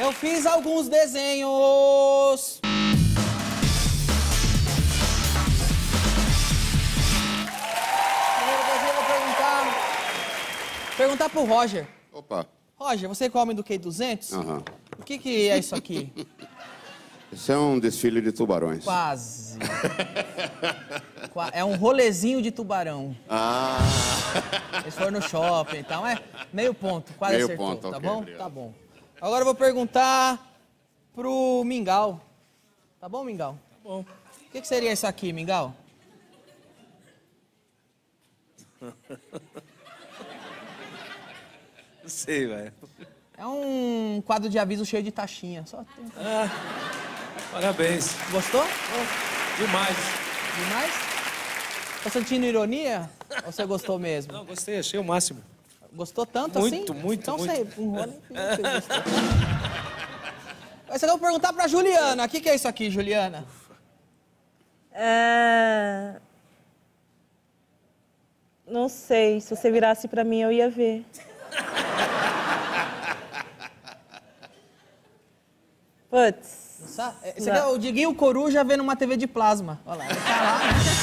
Eu fiz alguns desenhos. Primeiro desenho eu vou perguntar pro Roger. Opa. Roger, você come do Q200? Aham. O que é isso aqui? Isso é um desfile de tubarões. Quase. É um rolezinho de tubarão. Ah. Eles foram no shopping, então é meio ponto, quase Meio acertou, ponto, tá ok, bom? obrigado. Tá bom. Agora eu vou perguntar pro Mingau. Tá bom, Mingau? Tá bom. O que seria isso aqui, Mingau? Não sei, velho. É um quadro de aviso cheio de taxinha. Só tem... Parabéns. Gostou? Demais. Demais? Tá sentindo ironia? Ou você gostou mesmo? Não, gostei, achei o máximo. Gostou tanto Muito, assim? muito, então muito. Então você enrola e finge que gostou. Mas eu vou perguntar pra Juliana. O que é isso aqui, Juliana? Não sei. Se você virasse pra mim, eu ia ver. Putz. Esse aqui é o Diguinho Coruja vendo uma TV de plasma. Olha lá, ele tá lá.